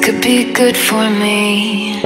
could be good for me.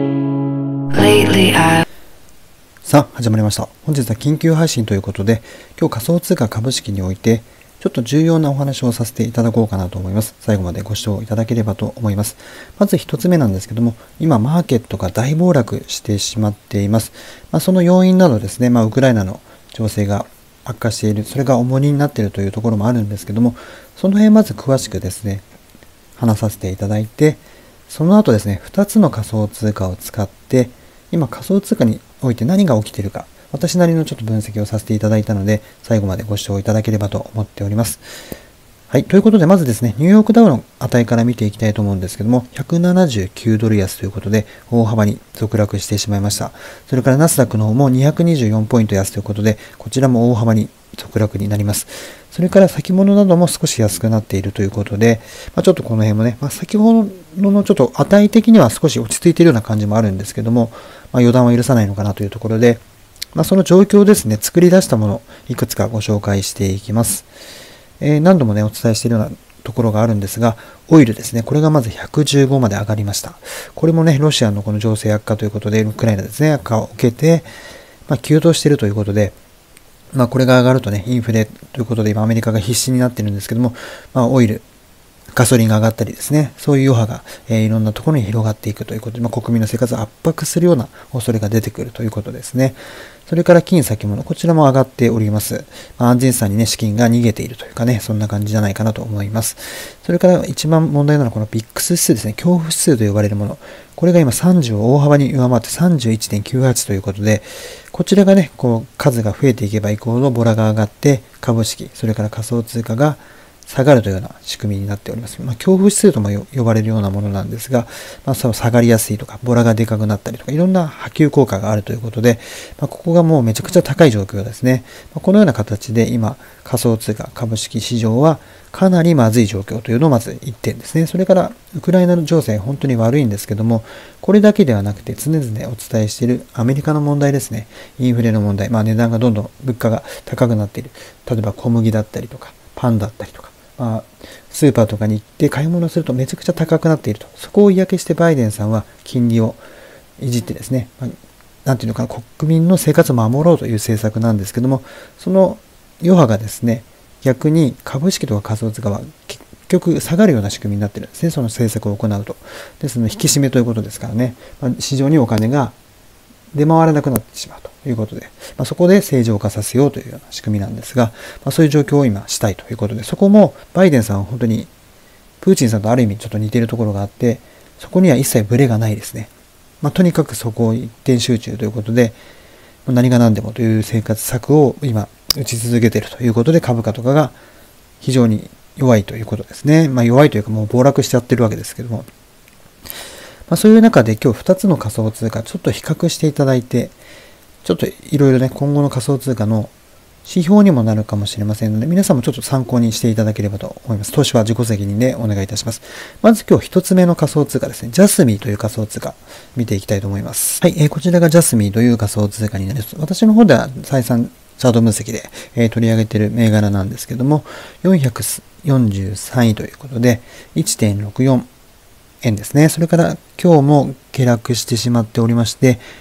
Lately I さあ始まりました。本日は緊急配信ということで、今日仮想通貨株式においてちょっと重要なお話をさせていただこうかなと思います。最後までご視聴いただければと思います。まず一つ目なんですけども、今マーケットが大暴落してしまっています。その要因などですね、ウクライナの情勢が悪化している、それが重荷になっているというところもあるんですけども、その辺まず詳しくですね、話させていただいて、その後ですね、2つの仮想通貨を使って、今仮想通貨において何が起きているか、私なりのちょっと分析をさせていただいたので、最後までご視聴いただければと思っております。はい。ということで、まずですね、ニューヨークダウの値から見ていきたいと思うんですけども、179ドル安ということで、大幅に続落してしまいました。それからナスダックの方も224ポイント安ということで、こちらも大幅に続落になります。それから先物なども少し安くなっているということで、ちょっとこの辺もね、先ほどのちょっと値的には少し落ち着いているような感じもあるんですけども、予断は許さないのかなというところで、その状況ですね、作り出したもの、いくつかご紹介していきます。何度もね、お伝えしているようなところがあるんですが、オイルですね、これがまず115まで上がりました。これもね、ロシアのこの情勢悪化ということで、ウクライナですね、悪化を受けて、急騰しているということで、これが上がるとね、インフレということで、今アメリカが必死になっているんですけども、オイル、ガソリンが上がったりですね、そういう余波が、いろんなところに広がっていくということで、国民の生活を圧迫するような恐れが出てくるということですね。それから金先物、こちらも上がっております。安全資産にね、資金が逃げているというかね、そんな感じじゃないかなと思います。それから一番問題なのはこのビックス指数ですね、恐怖指数と呼ばれるもの。これが今30を大幅に上回って 31.98 ということで、こちらがね、数が増えていけば以降のボラが上がって、株式、それから仮想通貨が下がるというような仕組みになっております。恐怖指数とも呼ばれるようなものなんですが、その下がりやすいとか、ボラがでかくなったりとか、いろんな波及効果があるということで、ここがもうめちゃくちゃ高い状況ですね。このような形で今、仮想通貨、株式市場はかなりまずい状況というのをまず1点ですね。それから、ウクライナの情勢、本当に悪いんですけども、これだけではなくて常々お伝えしているアメリカの問題ですね。インフレの問題、値段がどんどん物価が高くなっている。例えば小麦だったりとか、パンだったりとか、スーパーとかに行って買い物するとめちゃくちゃ高くなっていると。そこを嫌気してバイデンさんは金利をいじってですね、なんていうのかな、国民の生活を守ろうという政策なんですけども、その余波がですね、逆に株式とか仮想通貨は結局下がるような仕組みになっているんですね。その政策を行うと。ですので、引き締めということですからね、市場にお金が出回らなくなってしまうということで、そこで正常化させようというような仕組みなんですが、そういう状況を今したいということで、そこもバイデンさんは本当にプーチンさんとある意味ちょっと似ているところがあって、そこには一切ブレがないですね。とにかくそこを一点集中ということで、何が何でもという生活策を今打ち続けているということで、株価とかが非常に弱いということですね。弱いというかもう暴落しちゃってるわけですけども、そういう中で今日2つの仮想通貨ちょっと比較していただいて、ちょっといろいろね、今後の仮想通貨の指標にもなるかもしれませんので、皆さんもちょっと参考にしていただければと思います。投資は自己責任でお願いいたします。まず今日1つ目の仮想通貨ですね。ジャスミーという仮想通貨見ていきたいと思います。はい、こちらがジャスミーという仮想通貨になります。私の方では再三チャート分析で、取り上げている銘柄なんですけども、443位ということで 1.64円ですね。それから今日も下落してしまっておりまして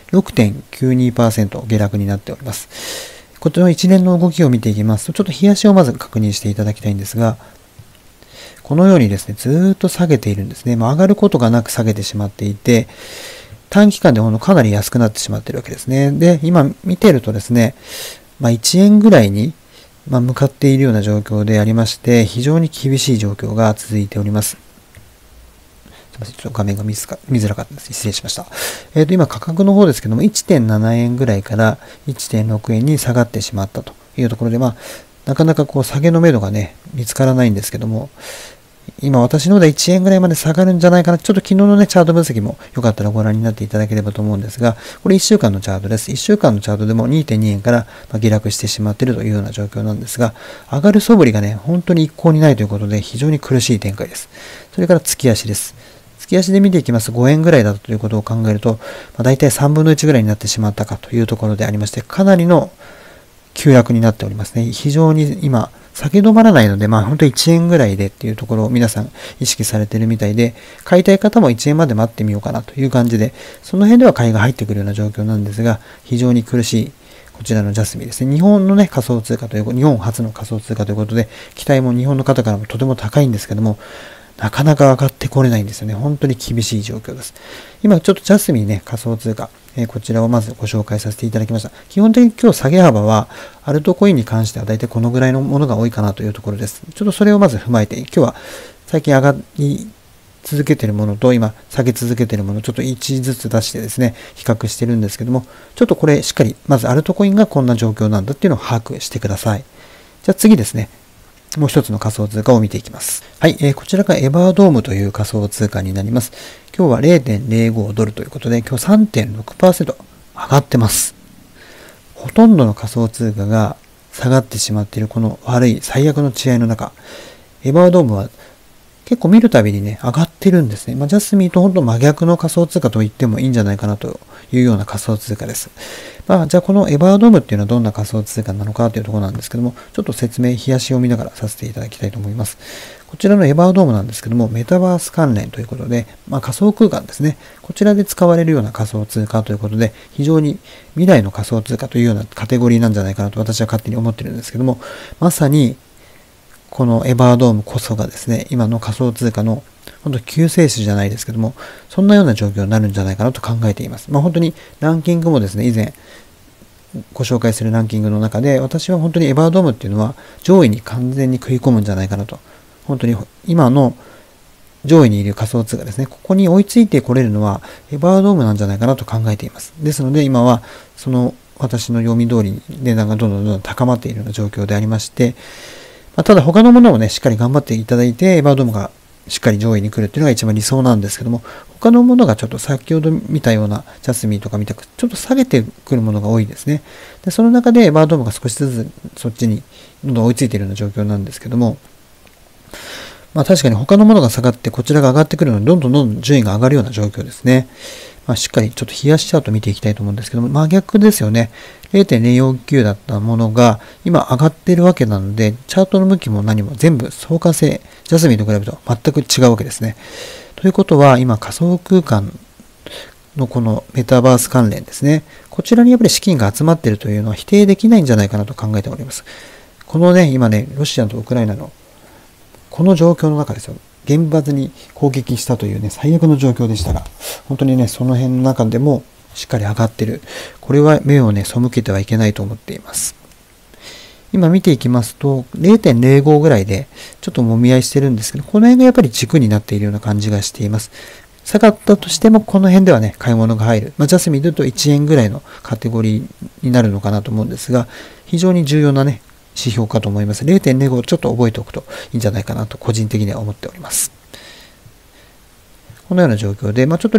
、6.92% 下落になっております。こちらの一連の動きを見ていきますと、ちょっと冷やしをまず確認していただきたいんですが、このようにですね、ずーっと下げているんですね。上がることがなく下げてしまっていて、短期間でかなり安くなってしまっているわけですね。で、今見ているとですね、1円ぐらいに向かっているような状況でありまして、非常に厳しい状況が続いております。すみません、ちょっと画面が見づらかったです。失礼しました。今価格の方ですけども、1.7 円ぐらいから 1.6 円に下がってしまったというところで、なかなか下げの目処がね、見つからないんですけども、今私の方で1円ぐらいまで下がるんじゃないかな。ちょっと昨日のね、チャート分析もよかったらご覧になっていただければと思うんですが、これ1週間のチャートです。1週間のチャートでも 2.2 円から下落してしまっているというような状況なんですが、上がる素振りがね、本当に一向にないということで、非常に苦しい展開です。それから月足です。月足で見ていきますと5円ぐらいだということを考えると、だいたい3分の1ぐらいになってしまったかというところでありまして、かなりの急落になっておりますね。非常に今、 下げ止まらないので、本当1円ぐらいでっていうところを皆さん意識されているみたいで、買いたい方も1円まで待ってみようかなという感じで、その辺では買いが入ってくるような状況なんですが、非常に苦しいこちらのジャスミンですね。日本のね、仮想通貨という、日本初の仮想通貨ということで、期待も日本の方からもとても高いんですけども、なかなか上がってこれないんですよね。本当に厳しい状況です。今ちょっとジャスミンね、仮想通貨、こちらをまずご紹介させていただきました。基本的に今日下げ幅は、アルトコインに関しては大体このぐらいのものが多いかなというところです。ちょっとそれをまず踏まえて、今日は最近上がり続けているものと今下げ続けているもの、ちょっと1ずつ出してですね、比較してるんですけども、ちょっとこれしっかり、まずアルトコインがこんな状況なんだっていうのを把握してください。じゃあ次ですね。もう一つの仮想通貨を見ていきます。はい、こちらがエバードームという仮想通貨になります。今日は 0.05 ドルということで、今日 3.6% 上がってます。ほとんどの仮想通貨が下がってしまっているこの悪い最悪の治安の中、エバードームは結構見るたびにね、上がってるんですね。ジャスミンと本当真逆の仮想通貨と言ってもいいんじゃないかなというような仮想通貨です。じゃあこのエバードームっていうのはどんな仮想通貨なのかというところなんですけども、ちょっと説明、冷やしを見ながらさせていただきたいと思います。こちらのエバードームなんですけども、メタバース関連ということで、仮想空間ですね。こちらで使われるような仮想通貨ということで、非常に未来の仮想通貨というようなカテゴリーなんじゃないかなと私は勝手に思ってるんですけども、まさにこのエバードームこそがですね、今の仮想通貨の本当救世主じゃないですけども、そんなような状況になるんじゃないかなと考えています。本当にランキングもですね、以前ご紹介するランキングの中で、私は本当にエバードームっていうのは上位に完全に食い込むんじゃないかなと。本当に今の上位にいる仮想通貨ですね、ここに追いついてこれるのはエバードームなんじゃないかなと考えています。ですので今はその私の読み通りに値段がどんどん高まっているような状況でありまして、ただ他のものをね、しっかり頑張っていただいて、エバードームがしっかり上位に来るっていうのが一番理想なんですけども、他のものがちょっと先ほど見たようなジャスミンとか見たくちょっと下げてくるものが多いですね。で、その中でエバードームが少しずつそっちにどんどん追いついているような状況なんですけども、確かに他のものが下がってこちらが上がってくるので、どんどん順位が上がるような状況ですね。しっかりちょっと冷やしチャート見ていきたいと思うんですけども、真逆ですよね。0.049 だったものが今上がっているわけなので、チャートの向きも何も全部相関性、ジャスミンと比べると全く違うわけですね。ということは今仮想空間のこのメタバース関連ですね。こちらにやっぱり資金が集まっているというのは否定できないんじゃないかなと考えております。このね、今ね、ロシアとウクライナのこの状況の中ですよ。原発に攻撃したというね、最悪の状況でしたが、本当にね、その辺の中でもしっかり上がってる。これは目をね、背けてはいけないと思っています。今見ていきますと、0.05 ぐらいでちょっと揉み合いしてるんですけど、この辺がやっぱり軸になっているような感じがしています。下がったとしても、この辺ではね、買い物が入る。ジャスミンで言うと1円ぐらいのカテゴリーになるのかなと思うんですが、非常に重要なね、指標かと思います。0.05 をちょっと覚えておくといいんじゃないかなと個人的には思っております。このような状況で、ちょっと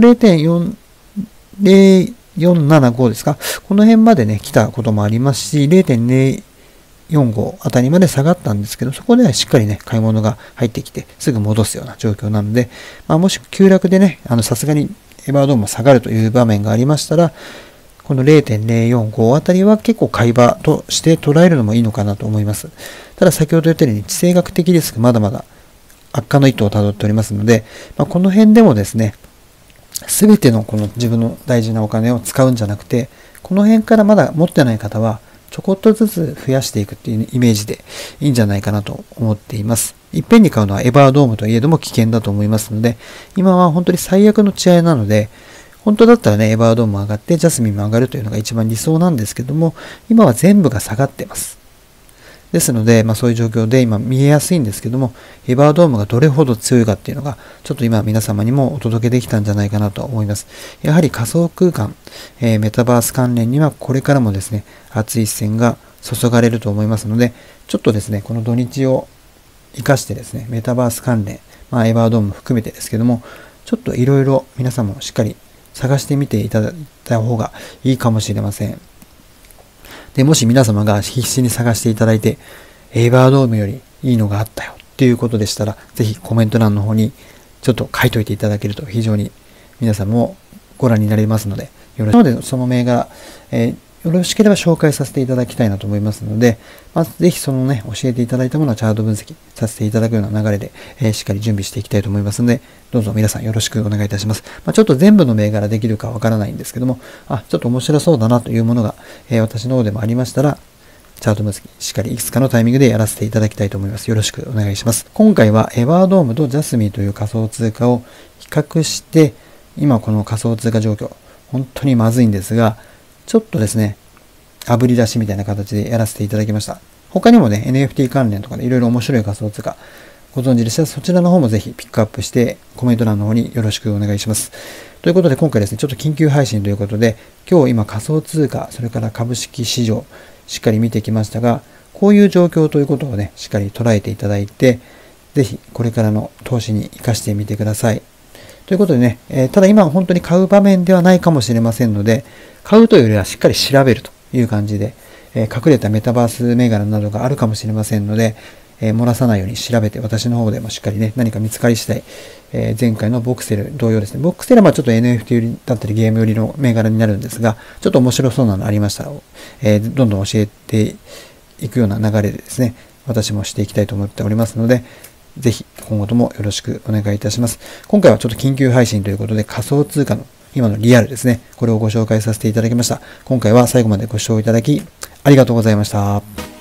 0.0475 ですか。この辺までね、来たこともありますし、0.045 あたりまで下がったんですけど、そこではしっかりね、買い物が入ってきて、すぐ戻すような状況なので、もし急落でね、さすがにエバードームも下がるという場面がありましたら、この 0.045 あたりは結構買い場として捉えるのもいいのかなと思います。ただ先ほど言ったように地政学的リスクまだまだ悪化の一途をたどっておりますので、この辺でもですね、すべてのこの自分の大事なお金を使うんじゃなくて、この辺からまだ持ってない方はちょこっとずつ増やしていくっていうイメージでいいんじゃないかなと思っています。いっぺんに買うのはエバードームといえども危険だと思いますので、今は本当に最悪の血合いなので、本当だったらね、エバードームも上がって、ジャスミンも上がるというのが一番理想なんですけども、今は全部が下がっています。ですので、そういう状況で今見えやすいんですけども、エバードームがどれほど強いかっていうのが、ちょっと今皆様にもお届けできたんじゃないかなと思います。やはり仮想空間、メタバース関連にはこれからもですね、熱い視線が注がれると思いますので、ちょっとですね、この土日を生かしてですね、メタバース関連、エバードーム含めてですけども、ちょっといろいろ皆さんもしっかり探してみていただいた方がいいかもしれません。で、もし皆様が必死に探していただいて、エバードームよりいいのがあったよっていうことでしたら、ぜひコメント欄の方にちょっと書いといていただけると非常に皆さんもご覧になれますので、よろしく。なので、その銘柄、 よろしければ紹介させていただきたいなと思いますので、ぜひそのね、教えていただいたものはチャート分析させていただくような流れで、しっかり準備していきたいと思いますので、どうぞ皆さんよろしくお願いいたします。ちょっと全部の銘柄できるかわからないんですけども、ちょっと面白そうだなというものが、私の方でもありましたら、チャート分析、しっかりいくつかのタイミングでやらせていただきたいと思います。よろしくお願いします。今回はエバードームとジャスミンという仮想通貨を比較して、今この仮想通貨状況、本当にまずいんですが、ちょっとですね、炙り出しみたいな形でやらせていただきました。他にもね、NFT 関連とかでいろいろ面白い仮想通貨ご存知でしたら、そちらの方もぜひピックアップしてコメント欄の方によろしくお願いします。ということで今回ですね、ちょっと緊急配信ということで、今日今仮想通貨、それから株式市場、しっかり見てきましたが、こういう状況ということをね、しっかり捉えていただいて、ぜひこれからの投資に活かしてみてください。ということでね、ただ今は本当に買う場面ではないかもしれませんので、買うというよりはしっかり調べるという感じで、隠れたメタバース銘柄などがあるかもしれませんので、漏らさないように調べて、私の方でもしっかりね、何か見つかり次第、前回のボクセル同様ですね。ボクセルはちょっと NFT 売りだったりゲーム売りの銘柄になるんですが、ちょっと面白そうなのありましたら、どんどん教えていくような流れでですね、私もしていきたいと思っておりますので、ぜひ今後ともよろしくお願いいたします。今回はちょっと緊急配信ということで仮想通貨の今のリアルですね、これをご紹介させていただきました。今回は最後までご視聴いただきありがとうございました。